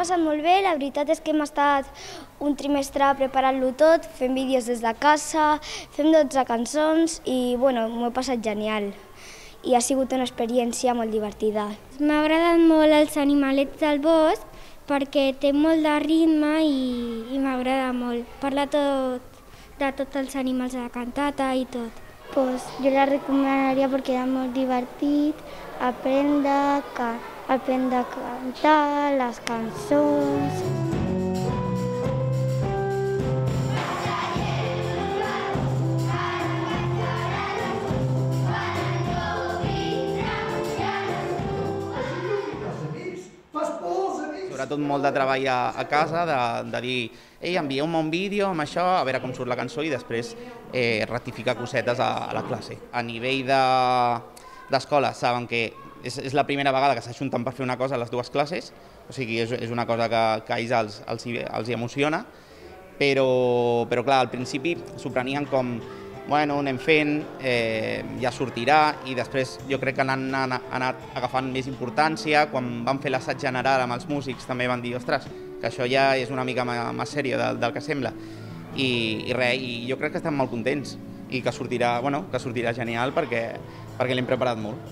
passat molt bé, la veritat és que hem estat un trimestre preparant-lo tot, fent vídeos des de casa, fem 12 cançons i bueno, m'ho he passat genial. I ha sigut una experiència molt divertida. M'ha agradat molt els animalets del bosc perquè té molt de ritme i m'agrada molt. Parla de tots els animals de la cantata i tot. Pues yo la recomendaría porque era muy divertido, aprendre a cantar les cançons. Sobretot molt de treball a casa, de dir envieu-me un vídeo amb això, a veure com surt la cançó i després rectificar cosetes a la classe. A nivell d'escola saben que és la primera vegada que s'ajunten per fer una cosa a les dues classes, o sigui, és una cosa que a ells els emociona, però clar, al principi s'ho prenien com bueno, anem fent, ja sortirà, i després jo crec que han anat agafant més importància. Quan van fer l'assaig general amb els músics també van dir, ostres, que això ja és una mica més sèrio del que sembla. I jo crec que estem molt contents i que sortirà genial perquè l'hem preparat molt.